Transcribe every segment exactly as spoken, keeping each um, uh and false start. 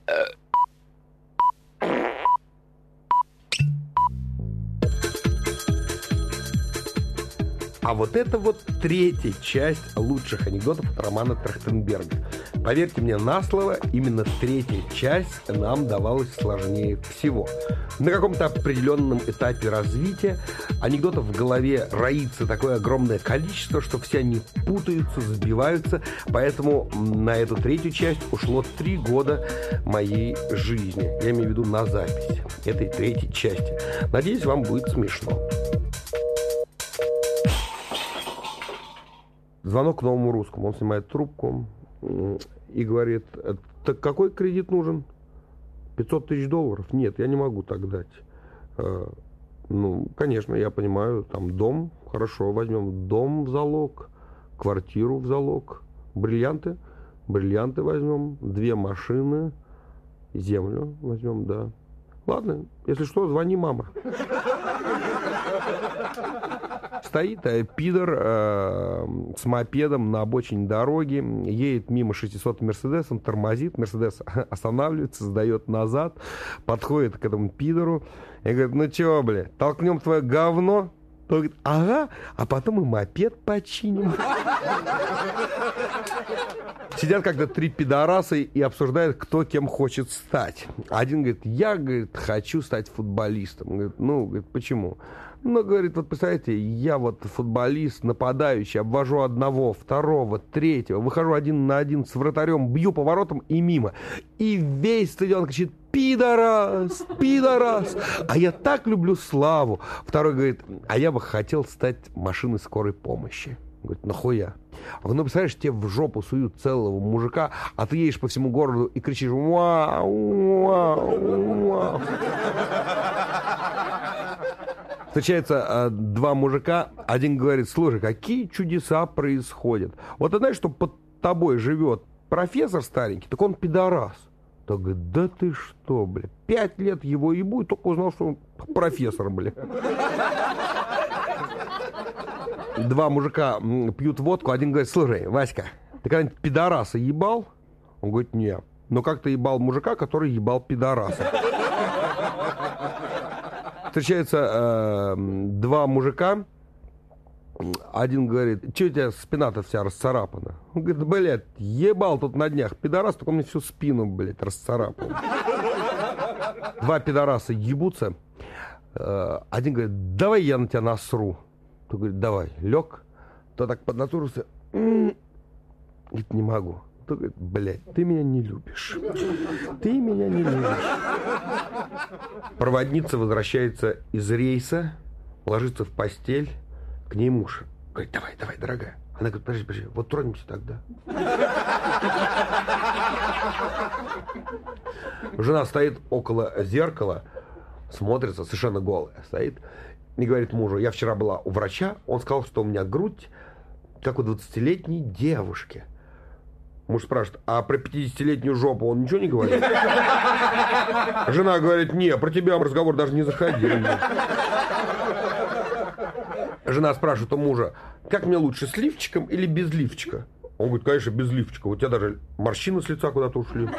А вот это вот третья часть лучших анекдотов от Романа Трахтенберга. Поверьте мне на слово, именно третья часть нам давалась сложнее всего. На каком-то определенном этапе развития анекдотов в голове роится такое огромное количество, что все они путаются, сбиваются. Поэтому на эту третью часть ушло три года моей жизни. Я имею в виду на запись этой третьей части. Надеюсь, вам будет смешно. Звонок к Новому Русскому. Он снимает трубку и говорит: так какой кредит нужен? пятьсот тысяч долларов? Нет, я не могу так дать. Ну, конечно, я понимаю, там дом, хорошо, возьмем дом в залог, квартиру в залог, бриллианты, бриллианты возьмем, две машины, землю возьмем, да. Ладно, если что, звони, мама. Стоит э, пидор э, с мопедом на обочине дороги, едет мимо шестисотым Мерседесом, тормозит, Мерседес останавливается, сдает назад, подходит к этому пидору и говорит: ну чё, бля, толкнем твое говно? Тот говорит: ага, а потом и мопед починим. Сидят как-то три пидораса и обсуждают, кто кем хочет стать. Один говорит: я, говорит, хочу стать футболистом. Говорит: ну, говорит, почему? Ну, говорит, вот представляете, я вот футболист, нападающий, обвожу одного, второго, третьего, выхожу один на один с вратарем, бью поворотом и мимо. И весь стадион кричит: пидорас, пидорас. А я так люблю славу. Второй говорит: а я бы хотел стать машиной скорой помощи. Говорит: нахуя? А ну, представляешь, тебе в жопу суют целого мужика, а ты едешь по всему городу и кричишь: вау, вау, вау. Встречаются а, два мужика, один говорит: слушай, какие чудеса происходят. Вот ты знаешь, что под тобой живет профессор старенький, так он пидорас. Так говорит: да ты что, бля, пять лет его ебу, и только узнал, что он профессор, бля. Два мужика пьют водку, один говорит: слушай, Васька, ты когда-нибудь пидораса ебал? Он говорит: нет. Но как ты ебал мужика, который ебал пидораса? Встречаются э, два мужика. Один говорит: что у тебя спина-то вся расцарапана? Он говорит: блядь, ебал тут на днях пидорас, только он мне всю спину, блядь, расцарапал. Два пидораса ебутся. Э, один говорит: давай я на тебя насру. Тот говорит: давай. Лег. То так поднатурился. Говорит: не могу. Тот говорит: блядь, ты меня не любишь. Ты меня не любишь. Проводница возвращается из рейса, ложится в постель, к ней муж. Говорит: давай, давай, дорогая. Она говорит: подожди, подожди, вот тронемся тогда. Жена стоит около зеркала, смотрится, совершенно голая, стоит и говорит мужу: я вчера была у врача, он сказал, что у меня грудь, как у двадцатилетней девушки. Муж спрашивает: а про пятидесятилетнюю жопу он ничего не говорит? Жена говорит: не, про тебя разговор даже не заходил. Жена спрашивает у мужа: как мне лучше, с лифчиком или без лифчика? Он говорит: конечно, без лифчика. У тебя даже морщины с лица куда-то ушли.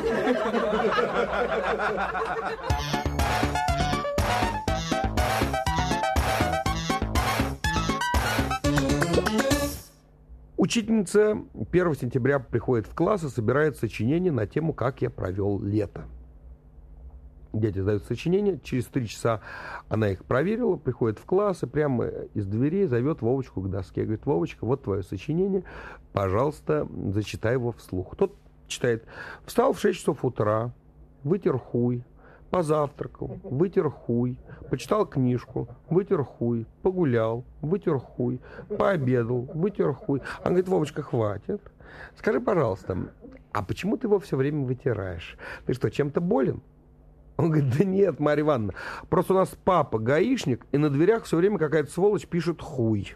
Учительница первого сентября приходит в класс и собирает сочинение на тему «Как я провел лето». Дети сдают сочинение, через три часа она их проверила, приходит в класс и прямо из дверей зовет Вовочку к доске. Говорит: Вовочка, вот твое сочинение, пожалуйста, зачитай его вслух. Тот читает: встал в шесть часов утра, вытер хуй, позавтракал, вытер хуй, почитал книжку, вытер хуй, погулял, вытер хуй, пообедал, вытер хуй. Она говорит: Вовочка, хватит. Скажи, пожалуйста, а почему ты его все время вытираешь? Ты что, чем-то болен? Он говорит: да нет, Марья Ивановна, просто у нас папа гаишник, и на дверях все время какая-то сволочь пишет хуй.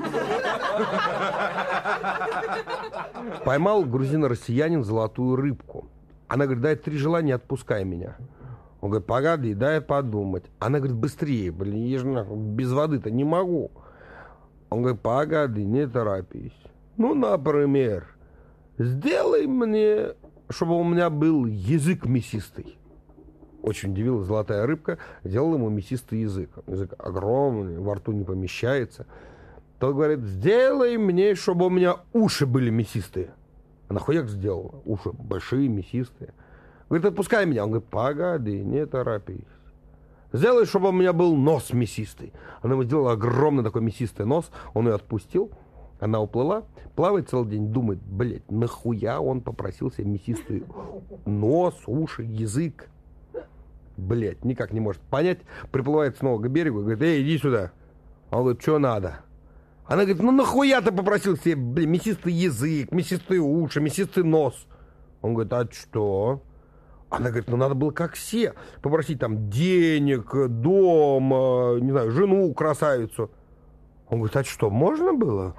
Поймал грузино-россиянин золотую рыбку. Она говорит: дай три желания, отпускай меня. Он говорит: погоди, дай подумать. Она говорит: быстрее, блин, я же нахуй без воды-то не могу. Он говорит: погоди, не торопись. Ну, например, сделай мне чтобы у меня был язык мясистый. Очень удивилась золотая рыбка, сделала ему мясистый язык. Язык огромный, во рту не помещается. Тот говорит, сделай мне, чтобы у меня уши были мясистые. Она хуяк сделала, уши большие, мясистые. Говорит, отпускай меня. Он говорит, погоди, не торопись. Сделай, чтобы у меня был нос мясистый. Она ему сделала огромный такой мясистый нос, он ее отпустил. Она уплыла, плавает целый день, думает, блядь, нахуя он попросил себе мясистый нос, уши, язык. Блядь, никак не может понять. Приплывает снова к берегу и говорит, эй, иди сюда. Он говорит, что надо? Она говорит, ну нахуя ты попросил себе, блин, мясистый язык, мясистые уши, мясистый нос? Он говорит, а что? Она говорит, ну надо было как все. Попросить там денег, дом, не знаю, жену, красавицу. Он говорит, а что, можно было?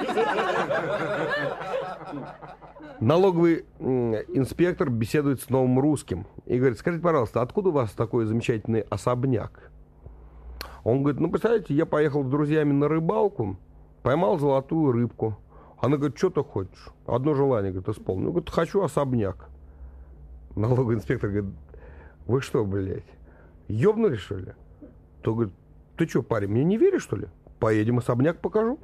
Налоговый инспектор беседует с новым русским и говорит, скажите, пожалуйста, откуда у вас такой замечательный особняк? Он говорит, ну, представляете, я поехал с друзьями на рыбалку, поймал золотую рыбку. Она говорит, что ты хочешь? Одно желание, говорит, исполнил. Он говорит, хочу особняк. Налоговый инспектор говорит, вы что, блядь, ёбнули, что ли? То говорит, ты что, парень, мне не веришь, что ли? Поедем, особняк покажу.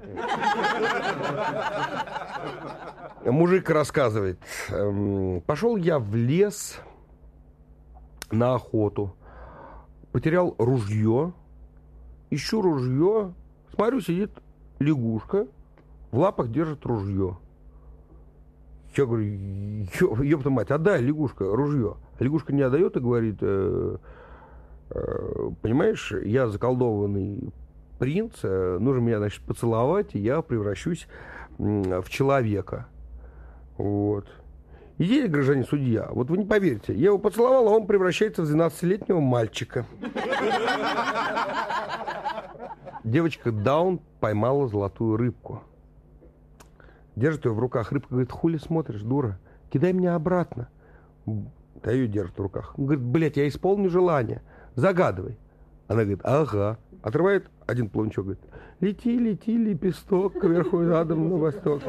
Мужик рассказывает, пошел я в лес на охоту, потерял ружье, ищу ружье, смотрю, сидит лягушка, в лапах держит ружье. Я говорю, ёпта мать, отдай, лягушка, ружье. Лягушка не отдает и говорит, э, э, понимаешь, я заколдованный принц, э, нужно меня, значит, поцеловать, и я превращусь э, в человека. Вот. Идите, гражданин судья, вот вы не поверите, я его поцеловал, а он превращается в двенадцатилетнего мальчика. Девочка Даун поймала золотую рыбку. Держит ее в руках. Рыбка говорит, хули смотришь, дура? Кидай меня обратно. Да ее держит в руках. Он говорит, блядь, я исполню желание. Загадывай. Она говорит, ага. Отрывает один плавничок, говорит, лети, лети, лепесток, кверху и задом на восток.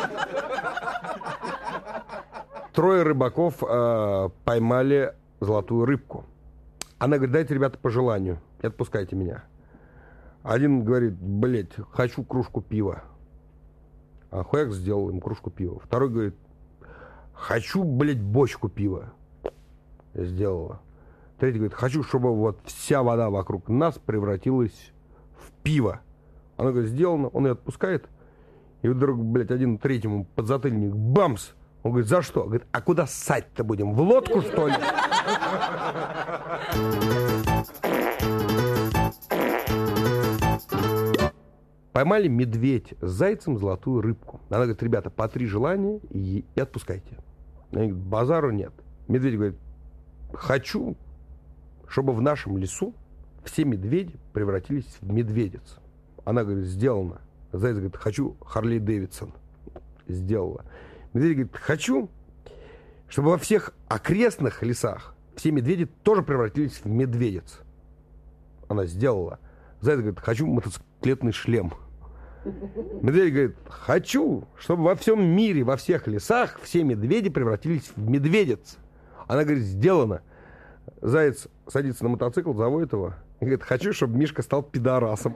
Трое рыбаков э, поймали золотую рыбку. Она говорит, дайте, ребята, по желанию. И отпускайте меня. Один говорит, блядь, хочу кружку пива. А хуяк сделал им кружку пива. Второй говорит, хочу, блядь, бочку пива. Сделала. Третий говорит, хочу, чтобы вот вся вода вокруг нас превратилась в пиво. Она говорит, сделано. Он ее отпускает. И вдруг, блядь, один третьему подзатыльник, бамс. Он говорит, за что? Говорит, а куда ссать-то будем? В лодку, что ли? Поймали медведь с зайцем золотую рыбку. Она говорит, ребята, по три желания и, и отпускайте. Они говорят, базару нет. Медведь говорит, хочу, чтобы в нашем лесу все медведи превратились в медведиц. Она говорит, сделано. Заяц говорит, хочу Харли Дэвидсон. Сделала. Медведь говорит, хочу, чтобы во всех окрестных лесах все медведи тоже превратились в медведиц. Она сделала. Заяц говорит, хочу мотоциклетный шлем. Медведь говорит, хочу, чтобы во всем мире, во всех лесах все медведи превратились в медведиц. Она говорит, сделано. Заяц садится на мотоцикл, заводит его и говорит, хочу, чтобы Мишка стал пидорасом.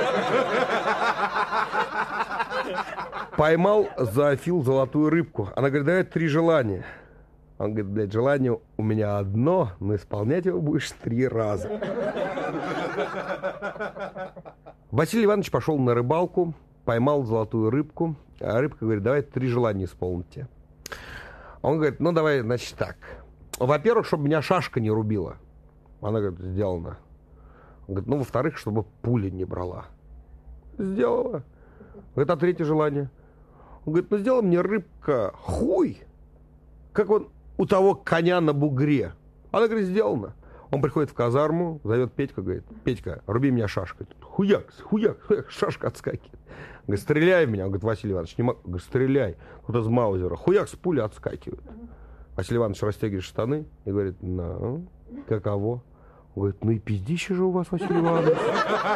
Поймал зоофил золотую рыбку. Она говорит, давай три желания. Он говорит, блядь, желание у меня одно, но исполнять его будешь три раза. Василий Иванович пошел на рыбалку, поймал золотую рыбку, а рыбка говорит, давай три желания исполните. Он говорит, ну давай, значит, так. Во-первых, чтобы меня шашка не рубила. Она говорит, сделано. Он говорит, ну, во-вторых, чтобы пуля не брала. Сделала. Говорит, а третье желание? Он говорит, ну, сделай мне, рыбка, хуй, как он у того коня на бугре. Она говорит, сделано. Он приходит в казарму, зовет Петька, говорит, Петька, руби меня шашкой. Хуяк, хуяк, хуяк, шашка отскакивает. Говорит, стреляй в меня. Он говорит, Василий Иванович, не могу. Говорит, стреляй. Тут из маузера. Хуяк, с пули отскакивает. Василий Иванович растягивает штаны и говорит, ну, каково? Он говорит, ну и пиздище же у вас, Василий Иванович.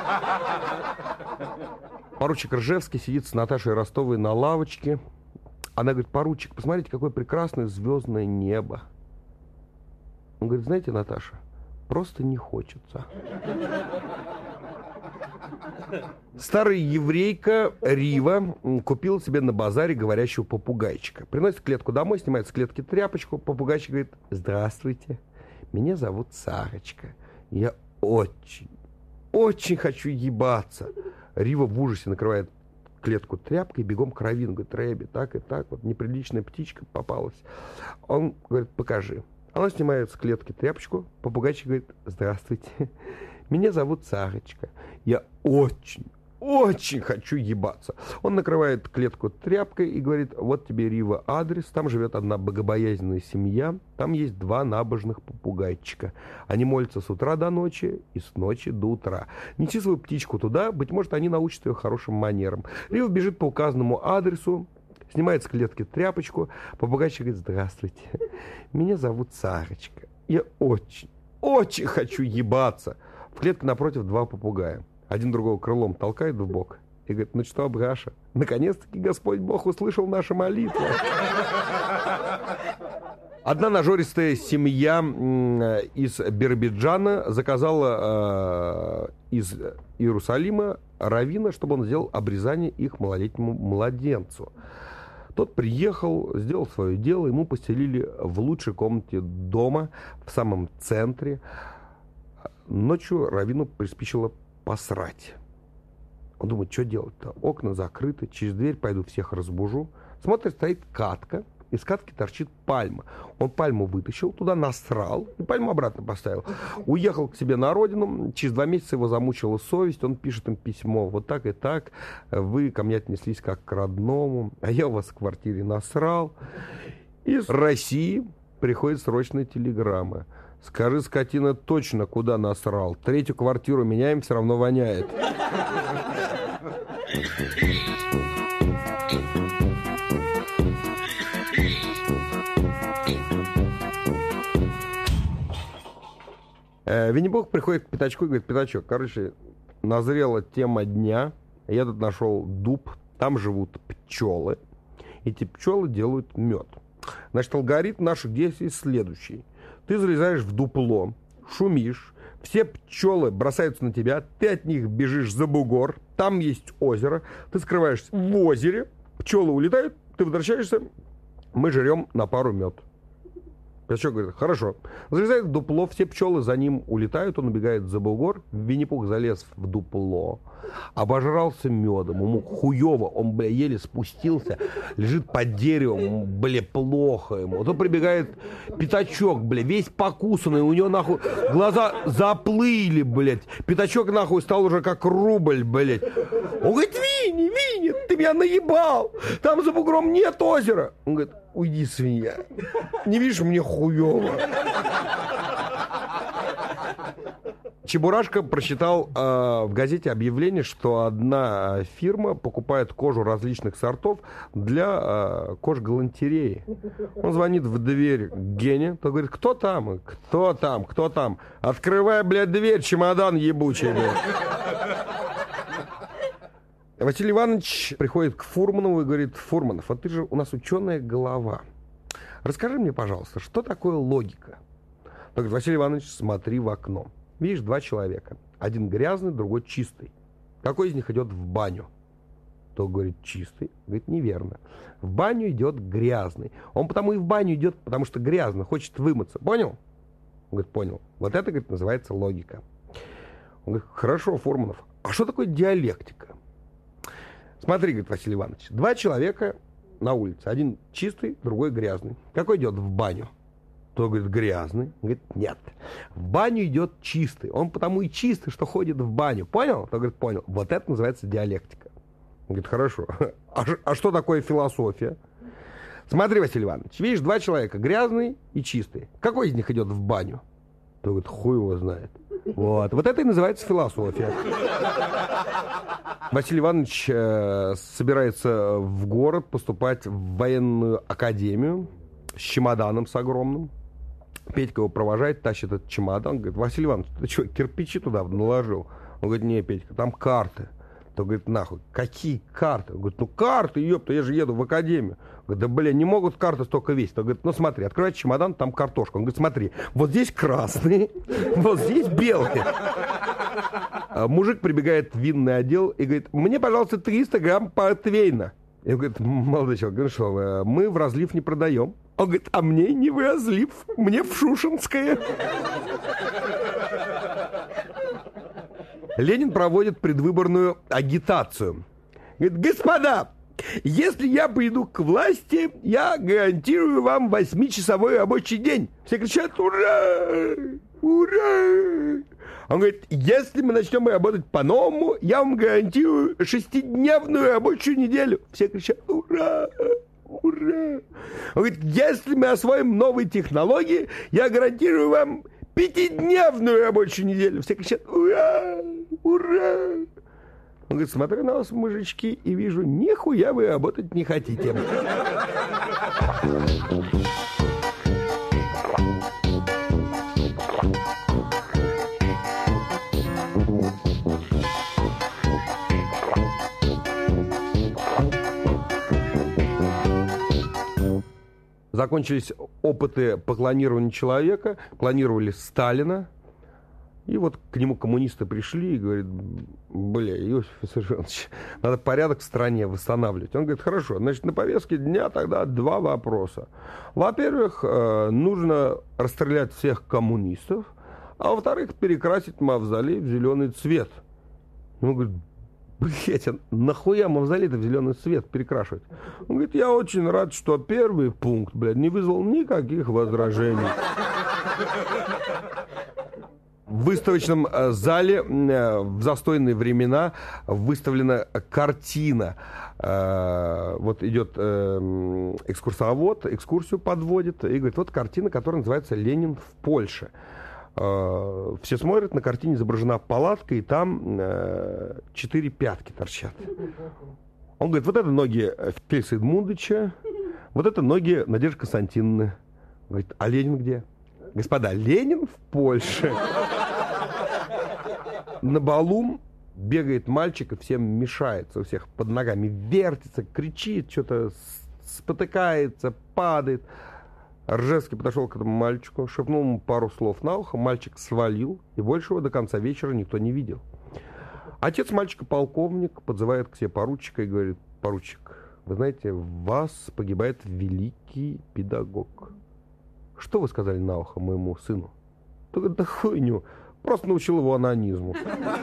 Поручик Ржевский сидит с Наташей Ростовой на лавочке. Она говорит: поручик, посмотрите, какое прекрасное звездное небо. Он говорит: знаете, Наташа, просто не хочется. Старая еврейка Рива купила себе на базаре говорящего попугайчика. Приносит клетку домой, снимает с клетки тряпочку. Попугайчик говорит: здравствуйте, меня зовут Сарочка. Я очень, очень хочу ебаться. Рива в ужасе накрывает клетку тряпкой, бегом к раввину. Говорит: Рэби, так и так, вот неприличная птичка попалась. Он говорит: покажи. Она снимает с клетки тряпочку. Попугайчик говорит: здравствуйте, меня зовут Сарочка. Я очень, очень хочу ебаться. Он накрывает клетку тряпкой и говорит: вот тебе, Рива, адрес. Там живет одна богобоязненная семья. Там есть два набожных попугайчика. Они молятся с утра до ночи и с ночи до утра. Неси свою птичку туда, быть может, они научат ее хорошим манерам. Рива бежит по указанному адресу, снимает с клетки тряпочку. Попугайчик говорит: здравствуйте, меня зовут Сарочка. Я очень, очень хочу ебаться. В клетке напротив два попугая. Один другого крылом толкает в бок и говорит: ну что, Браша, наконец-таки Господь Бог услышал наши молитвы. Одна нажористая семья из Биробиджана заказала э, из Иерусалима раввина, чтобы он сделал обрезание их малолетнему младенцу. Тот приехал, сделал свое дело, ему постелили в лучшей комнате дома, в самом центре. Ночью раввину приспичило посрать. Он думает: что делать-то? Окна закрыты, через дверь пойду всех разбужу. Смотрит, стоит катка, из катки торчит пальма. Он пальму вытащил, туда насрал и пальму обратно поставил. Уехал к себе на родину. Через два месяца его замучила совесть. Он пишет им письмо: вот так и так, вы ко мне отнеслись как к родному, а я у вас в квартире насрал. Из России приходит срочная телеграмма: скажи, скотина, точно куда насрал. Третью квартиру меняем, все равно воняет. Винни-Пух приходит к Пятачку и говорит: Пятачок, короче, назрела тема дня. Я тут нашел дуб, там живут пчелы. Эти пчелы делают мед. Значит, алгоритм наших действий следующий. Ты залезаешь в дупло, шумишь, все пчелы бросаются на тебя, ты от них бежишь за бугор, там есть озеро, ты скрываешься в озере, пчелы улетают, ты возвращаешься, мы жрем на пару мед. Пятачок говорит: хорошо. Залезает в дупло, все пчелы за ним улетают, он убегает за бугор. Винни-Пух залез в дупло, обожрался медом, ему хуево, он, бля, еле спустился, лежит под деревом, бля, плохо ему. Вот он прибегает Пятачок, бля, весь покусанный, у него, нахуй, глаза заплыли, блядь. Пятачок, нахуй, стал уже как рубль, блядь. Он говорит: Винни, Винни, ты меня наебал, там за бугром нет озера. Он говорит: уйди, свинья, не видишь, мне хуево. Чебурашка прочитал э, в газете объявление, что одна фирма покупает кожу различных сортов для э, кожгалантереи. Он звонит в дверь Гене, тот говорит: кто там? Кто там? Кто там? Открывай, блядь, дверь, чемодан ебучий, блядь. Василий Иванович приходит к Фурманову и говорит: Фурманов, а ты же у нас ученая голова. Расскажи мне, пожалуйста, что такое логика? Он говорит: Василий Иванович, смотри в окно. Видишь, два человека. Один грязный, другой чистый. Какой из них идет в баню? Тот говорит: чистый. Говорит: неверно. В баню идет грязный. Он потому и в баню идет, потому что грязно, хочет вымыться. Понял? Он говорит: понял. Вот это, говорит, называется логика. Он говорит: хорошо, Фурманов, а что такое диалектика? Смотри, говорит Василий Иванович, два человека на улице. Один чистый, другой грязный. Какой идет в баню? Тот говорит: грязный. Он говорит: нет. В баню идет чистый. Он потому и чистый, что ходит в баню. Понял? Тот говорит: понял. Вот это называется диалектика. Он говорит: хорошо. А, а что такое философия? Смотри, Василий Иванович, видишь, два человека, грязный и чистый. Какой из них идет в баню? Тот говорит: хуй его знает. Вот. Вот это и называется философия. Василий Иванович э, собирается в город поступать в военную академию с чемоданом с огромным. Петька его провожает, тащит этот чемодан. Говорит: Василий Иванович, ты что, кирпичи туда наложил? Он говорит: не, Петька, там карты. То говорит, нахуй, какие карты? Он говорит, ну карты, ёпта, я же еду в академию. Говорит, да, блин, не могут карты столько весить. Он говорит, ну смотри, открывает чемодан, там картошка. Он говорит, смотри, вот здесь красные, вот здесь белые. Мужик прибегает в винный отдел и говорит, мне, пожалуйста, триста грамм портвейна. И он говорит, молодой человек, ну что, мы в разлив не продаем. Он говорит, а мне не в разлив, мне в Шушинское. Ленин проводит предвыборную агитацию. Говорит, господа, если я приду к власти, я гарантирую вам восьмичасовой рабочий день. Все кричат, ура, ура. Он говорит, если мы начнем работать по-новому, я вам гарантирую шестидневную рабочую неделю. Все кричат, ура, ура. Он говорит, если мы освоим новые технологии, я гарантирую вам пятидневную рабочую неделю. Все кричат, ура, ура. Он говорит, смотрю на вас, мужички, и вижу, нихуя вы работать не хотите. Закончились опыты по клонированию человека, клонировали Сталина, и вот к нему коммунисты пришли и говорят, бля, Иосиф Виссарионович, надо порядок в стране восстанавливать. Он говорит, хорошо, значит, на повестке дня тогда два вопроса. Во-первых, нужно расстрелять всех коммунистов, а во-вторых, перекрасить мавзолей в зеленый цвет. Он говорит, блять, а нахуя мавзолей-то в зеленый цвет перекрашивать? Он говорит, я очень рад, что первый пункт, блядь, не вызвал никаких возражений. В выставочном зале в застойные времена выставлена картина. Вот идет экскурсовод, экскурсию подводит и говорит, вот картина, которая называется «Ленин в Польше». Все смотрят, на картине изображена палатка, и там четыре пятки торчат. Он говорит, вот это ноги Феликса Эдмундовича, вот это ноги Надежды Константиновны. Говорит, а Ленин где? Господа, Ленин в Польше. На балу бегает мальчик и всем мешается, у всех под ногами вертится, кричит, что-то спотыкается, падает. Ржевский подошел к этому мальчику, шепнул ему пару слов на ухо, мальчик свалил, и больше его до конца вечера никто не видел. Отец мальчика, полковник, подзывает к себе поручика и говорит, поручик, вы знаете, в вас погибает великий педагог. Что вы сказали на ухо моему сыну? Да, да хуйню, просто научил его анонизму.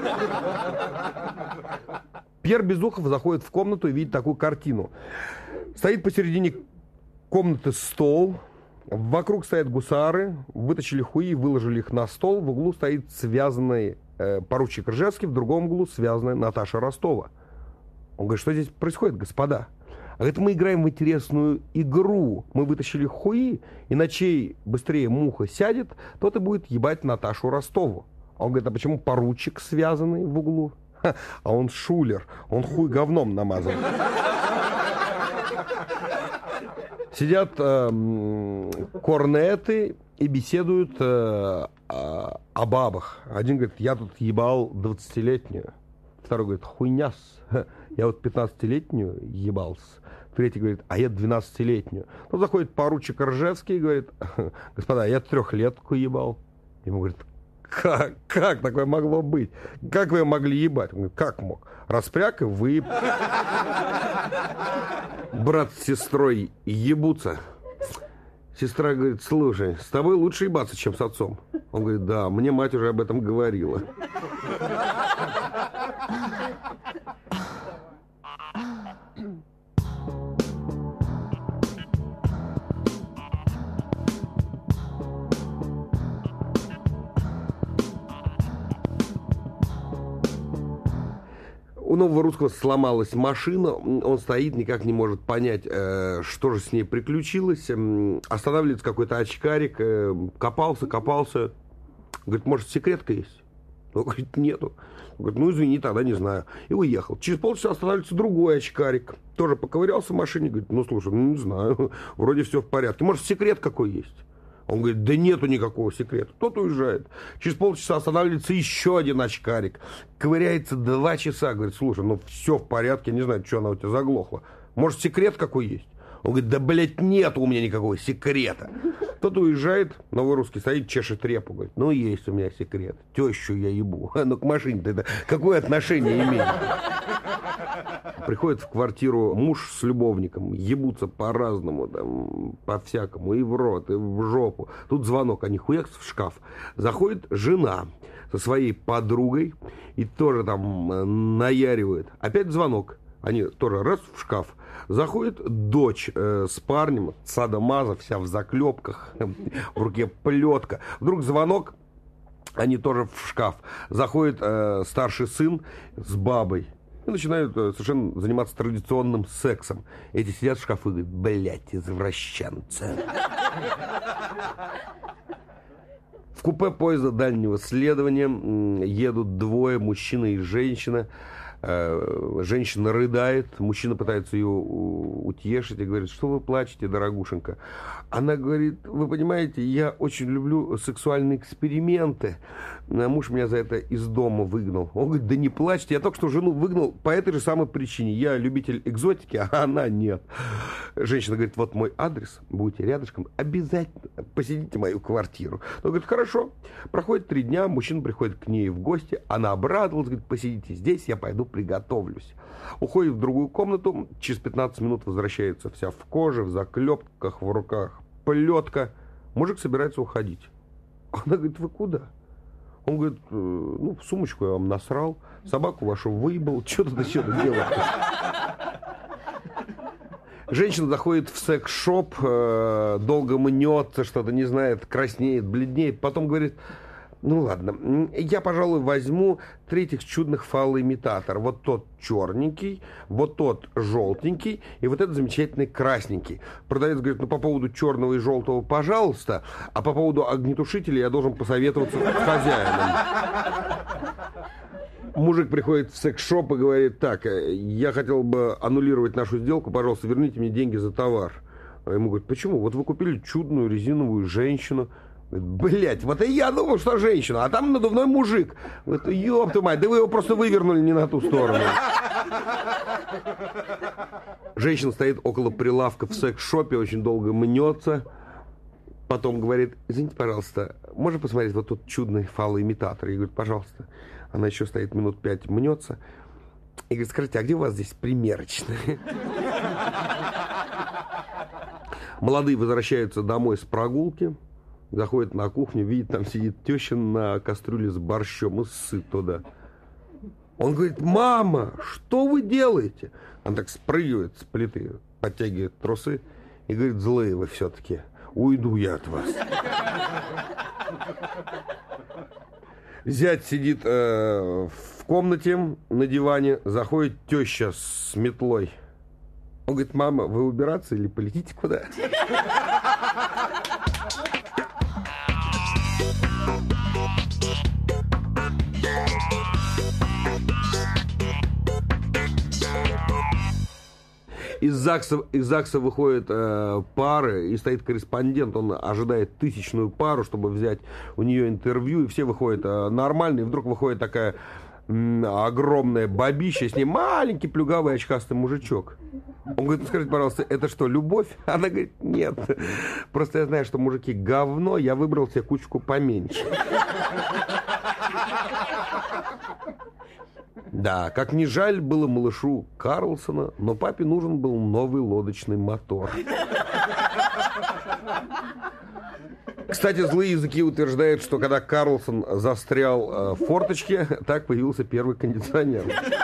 Пьер Безухов заходит в комнату и видит такую картину. Стоит посередине комнаты стол, вокруг стоят гусары, вытащили хуи, выложили их на стол, в углу стоит связанный э, поручик Ржевский, в другом углу связанная Наташа Ростова. Он говорит, что здесь происходит, господа? А это мы играем в интересную игру. Мы вытащили хуи, и на чей быстрее муха сядет, тот и будет ебать Наташу Ростову. А он говорит, а почему поручик связанный в углу? Ха, а он шулер, он хуй говном намазан. Сидят э, корнеты и беседуют э, о, о бабах. Один говорит, я тут ебал двадцатилетнюю. Второй говорит, хуйняс, я вот пятнадцатилетнюю ебался. Третий говорит, а я двенадцатилетнюю. Тут заходит поручик Ржевский и говорит, господа, я трехлетку ебал. Ему говорит, как, как такое могло быть? Как вы могли ебать? Он говорит, как мог? Распряг и вы... Брат с сестрой ебутся. Сестра говорит, слушай, с тобой лучше ебаться, чем с отцом. Он говорит, да, мне мать уже об этом говорила. У нового русского сломалась машина, он стоит, никак не может понять, э, что же с ней приключилось. Останавливается какой-то очкарик, э, копался, копался. Говорит, может, секретка есть? Он говорит, нету. Он говорит, ну, извини, тогда не знаю. И уехал. Через полчаса останавливается другой очкарик. Тоже поковырялся в машине, говорит, ну, слушай, ну, не знаю, вроде все в порядке. Может, секрет какой есть? Он говорит, да нету никакого секрета. Тот уезжает. Через полчаса останавливается еще один очкарик. Ковыряется два часа. Говорит, слушай, ну все в порядке, не знаю, что она у тебя заглохла. Может, секрет какой есть? Он говорит, да, блядь, нет у меня никакого секрета. Тот уезжает, новый русский стоит, чешет репу. Говорит, ну, есть у меня секрет. Тещу я ебу. Ну, к машине-то это какое отношение имеет? Приходит в квартиру муж с любовником, ебутся по-разному, там, по-всякому, и в рот, и в жопу. Тут звонок, они хуякс в шкаф. Заходит жена со своей подругой и тоже там наяривает. Опять звонок. Они тоже раз в шкаф. Заходит дочь э, с парнем, садомаза, вся в заклепках, в руке плетка. Вдруг звонок, они тоже в шкаф. Заходит э, старший сын с бабой. И начинают э, совершенно заниматься традиционным сексом. Эти сидят в шкафу и говорят, блядь, извращенцы. В купе поезда дальнего следования едут двое, мужчина и женщина. Женщина рыдает, мужчина пытается ее утешить и говорит, что вы плачете, дорогушенька? Она говорит, вы понимаете, я очень люблю сексуальные эксперименты. Муж меня за это из дома выгнал. Он говорит, да не плачьте, я только что жену выгнал по этой же самой причине. Я любитель экзотики, а она нет. Женщина говорит, вот мой адрес, будете рядышком, обязательно посетите мою квартиру. Он говорит, хорошо. Проходит три дня, мужчина приходит к ней в гости, она обрадовалась, говорит, посидите здесь, я пойду приготовлюсь. Уходит в другую комнату, через пятнадцать минут возвращается вся в коже, в заклепках, в руках плетка. Мужик собирается уходить. Она говорит, вы куда? Он говорит, ну, в сумочку я вам насрал, собаку вашу выебал, что тут еще делать? Женщина заходит в секс-шоп, долго мнется, что-то не знает, краснеет, бледнеет, потом говорит, ну ладно, я, пожалуй, возьму третьих чудных фалоимитатор. Вот тот черненький, вот тот желтенький и вот этот замечательный красненький. Продавец говорит, ну по поводу черного и желтого, пожалуйста, а по поводу огнетушителя я должен посоветоваться с хозяином. Мужик приходит в секс-шоп и говорит, так, я хотел бы аннулировать нашу сделку, пожалуйста, верните мне деньги за товар. А ему говорят, почему? Вот вы купили чудную резиновую женщину. Блять, вот и я думал, что женщина, а там надувной мужик. Вот, ёб твою мать, да вы его просто вывернули не на ту сторону. Женщина стоит около прилавка в секс-шопе, очень долго мнется. Потом говорит, извините, пожалуйста, можно посмотреть вот тот чудный фалоимитатор? Я говорю, пожалуйста. Она еще стоит минут пять, мнется. И говорит, скажите, а где у вас здесь примерочная? Молодые возвращаются домой с прогулки. Заходит на кухню, видит, там сидит теща на кастрюле с борщом и ссыт туда. Он говорит, мама, что вы делаете? Она так спрыгивает с плиты, подтягивает трусы и говорит, злые вы все-таки, уйду я от вас. Зять сидит э, в комнате на диване, заходит теща с метлой. Он говорит, мама, вы убираться или полетите куда? Из ЗАГСа, из ЗАГСа выходят э, пары, и стоит корреспондент, он ожидает тысячную пару, чтобы взять у нее интервью, и все выходят э, нормально, и вдруг выходит такая м, огромная бабища, с ней маленький плюгавый очкастый мужичок. Он говорит, ну скажите, пожалуйста, это что, любовь? Она говорит, нет, просто я знаю, что мужики говно, я выбрал себе кучку поменьше. Да, как ни жаль было малышу Карлсона, но папе нужен был новый лодочный мотор. Кстати, злые языки утверждают, что когда Карлсон застрял э, в форточке, так появился первый кондиционер.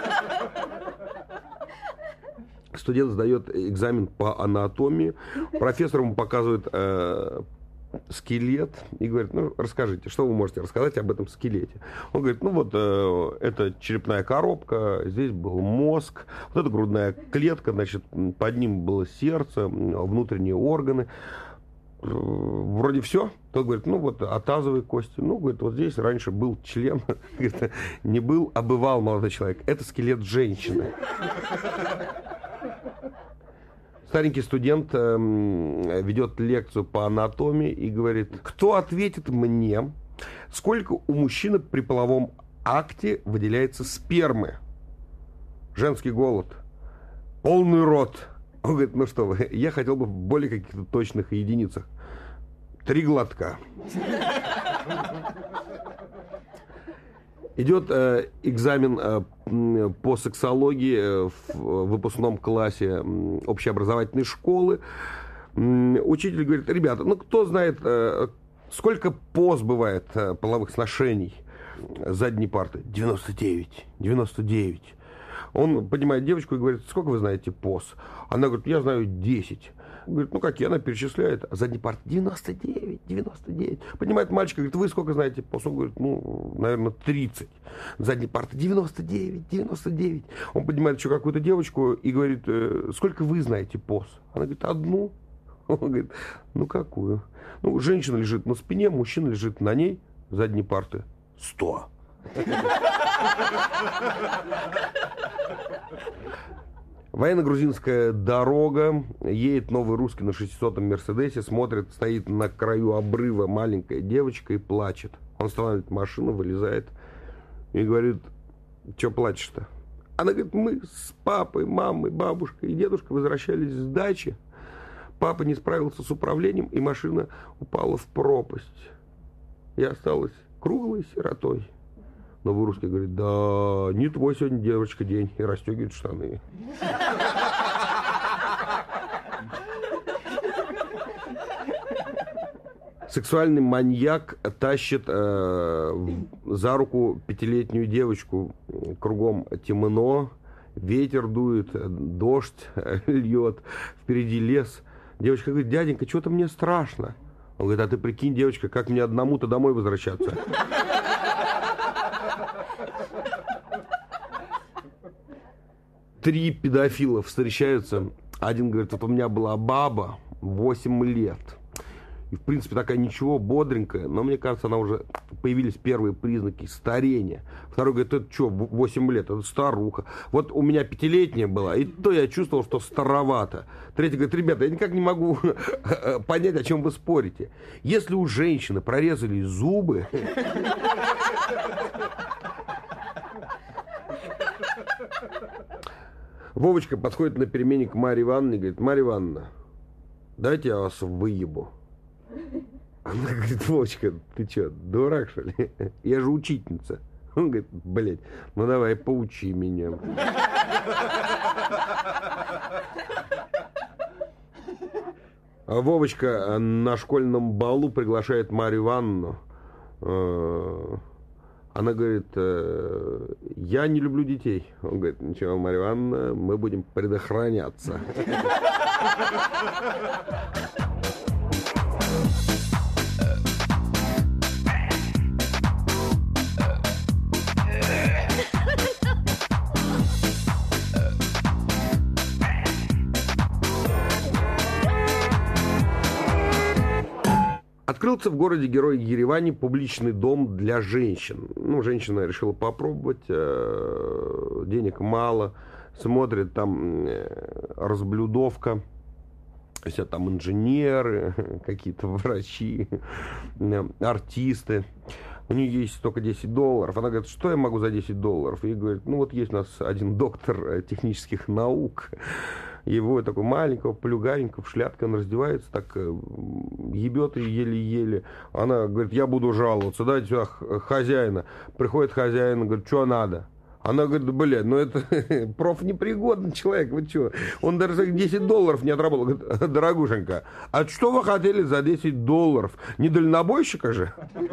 Студент сдает экзамен по анатомии, профессор ему показывает э, скелет и говорит, ну, расскажите, что вы можете рассказать об этом скелете? Он говорит, ну, вот, э, это черепная коробка, здесь был мозг, вот эта грудная клетка, значит, под ним было сердце, внутренние органы. Вроде все. Тот говорит, ну, вот, а тазовые кости? Ну, говорит, вот здесь раньше был член. Говорит, не был, а бывал молодой человек. Это скелет женщины. Старенький студент э, ведет лекцию по анатомии и говорит, кто ответит мне, сколько у мужчины при половом акте выделяется спермы? Женский голод. Полный рот. Он говорит, ну что вы, я хотел бы в более каких-то точных единицах. Три глотка. Идет э, экзамен э, по сексологии э, в выпускном классе э, общеобразовательной школы. Э, учитель говорит, ребята, ну кто знает, э, сколько поз бывает э, половых сношений? Задней парты. девяносто девять. девяносто девять. Он поднимает девочку и говорит, сколько вы знаете поз? Она говорит, я знаю десять. Говорит, ну какие? Она перечисляет. А задний парт девяносто девять, девяносто девять. Поднимает мальчика, говорит, вы сколько знаете поз? Он говорит, ну, наверное, тридцать. Задний парт девяносто девять, девяносто девять. Он поднимает еще какую-то девочку и говорит, сколько вы знаете поз? Она говорит, одну. Он говорит, ну какую? Ну, женщина лежит на спине, мужчина лежит на ней. Задней парты сто. Военно-грузинская дорога, едет новый русский на шестисотом Мерседесе, смотрит, стоит на краю обрыва маленькая девочка и плачет. Он останавливает машину, вылезает и говорит, что плачешь-то? Она говорит, мы с папой, мамой, бабушкой и дедушкой возвращались с дачи. Папа не справился с управлением, и машина упала в пропасть. Я осталась круглой сиротой. Новый русский говорит, да, не твой сегодня, девочка, день. И расстегивает штаны. Сексуальный маньяк тащит э, за руку пятилетнюю девочку. Кругом темно, ветер дует, дождь льет, впереди лес. Девочка говорит, дяденька, что-то мне страшно. Он говорит, а ты прикинь, девочка, как мне одному-то домой возвращаться? Три педофила встречаются. Один говорит, вот у меня была баба, восемь лет. И, в принципе, такая ничего, бодренькая. Но, мне кажется, она уже... Появились первые признаки старения. Второй говорит, это что, восемь лет? Это старуха. Вот у меня пятилетняя была, и то я чувствовал, что старовато. Третий говорит, ребята, я никак не могу понять, о чем вы спорите. Если у женщины прорезали зубы... Вовочка подходит на перемене к Марье Ивановне и говорит, Марья Ивановна, дайте я вас выебу. Она говорит, Вовочка, ты что, дурак, что ли? Я же учительница. Он говорит, блядь, ну давай, поучи меня. А Вовочка на школьном балу приглашает Марью Ивановну. Она говорит, я не люблю детей. Он говорит, ничего, Марья Ивановна, мы будем предохраняться. Открылся в городе-герой Ереване публичный дом для женщин. Ну, женщина решила попробовать, э, денег мало, смотрит, там э, разблюдовка, все там инженеры, какие-то врачи, э, артисты. У нее есть только десять долларов. Она говорит, что я могу за десять долларов? И говорит, ну вот есть у нас один доктор технических наук. Его такой маленького, полюгаренького, в шляпке, он раздевается, так ебет ее еле-еле. Она говорит, я буду жаловаться, дайте сюда хозяина. Приходит хозяин, говорит, что надо? Она говорит, блядь, ну это профнепригодный человек, вы что? Он даже десять долларов не отработал. Говорит, дорогушенька, а что вы хотели за десять долларов? Не дальнобойщика же?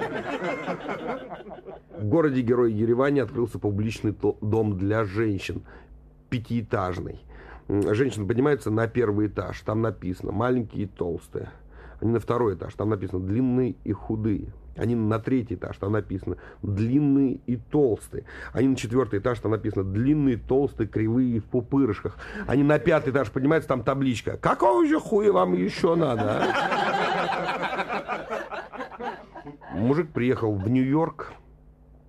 В городе-герой Ереване открылся публичный дом для женщин, пятиэтажный. Женщина поднимается на первый этаж, там написано маленькие и толстые. Они на второй этаж, там написано длинные и худые. Они на третий этаж, там написано длинные и толстые. Они на четвертый этаж, там написано длинные, толстые, кривые, в пупырышках. Они на пятый этаж поднимаются, там табличка. Какого же хуя вам еще надо, а? Мужик приехал в Нью-Йорк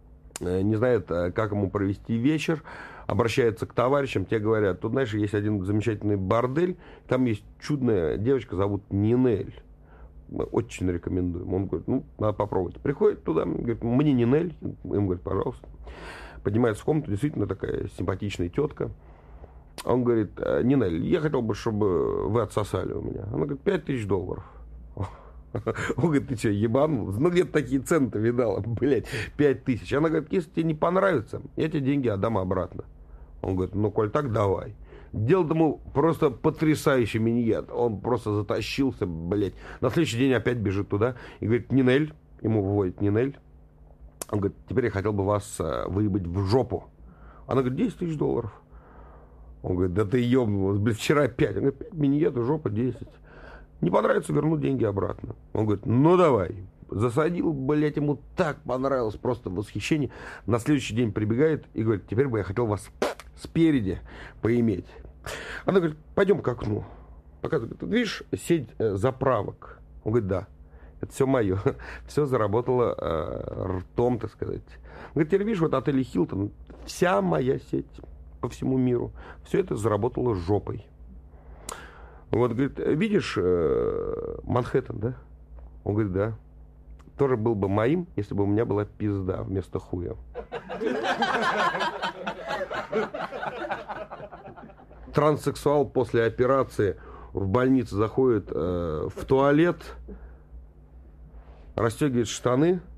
не знает, как ему провести вечер, обращается к товарищам, те говорят, тут, знаешь, есть один замечательный бордель, там есть чудная девочка, зовут Нинель. Мы очень рекомендуем. Он говорит, ну, надо попробовать. Приходит туда, говорит, мне Нинель. Им говорит, пожалуйста. Поднимается в комнату, действительно такая симпатичная тетка. Он говорит, Нинель, я хотел бы, чтобы вы отсосали у меня. Она говорит, пять тысяч долларов. Он говорит, ты что, ебанул? Ну, где-то такие цены-то видала, блядь, пять тысяч. Она говорит, если тебе не понравится, я тебе деньги отдам обратно. Он говорит, ну, коль так, давай. Делал ему просто потрясающий миньет. Он просто затащился, блядь. На следующий день опять бежит туда и говорит, Нинель, ему выводит Нинель. Он говорит, теперь я хотел бы вас выебать в жопу. Она говорит, десять тысяч долларов. Он говорит, да ты ебнулась, блядь, вчера пять. Он говорит, пять миньет, жопа десять. Не понравится, верну деньги обратно. Он говорит, ну давай. Засадил, блядь, ему так понравилось, просто восхищение. На следующий день прибегает и говорит, теперь бы я хотел вас спереди поиметь. Она говорит, пойдем к окну. Показывает, ты видишь сеть заправок? Он говорит, да. Это все мое. Все заработало э, ртом, так сказать. Он говорит, теперь видишь, вот отель Хилтон, вся моя сеть по всему миру, все это заработало жопой. Вот, говорит, видишь э, Манхэттен, да? Он говорит, да. Тоже был бы моим, если бы у меня была пизда вместо хуя. Транссексуал после операции в больнице заходит э, в туалет, расстегивает штаны,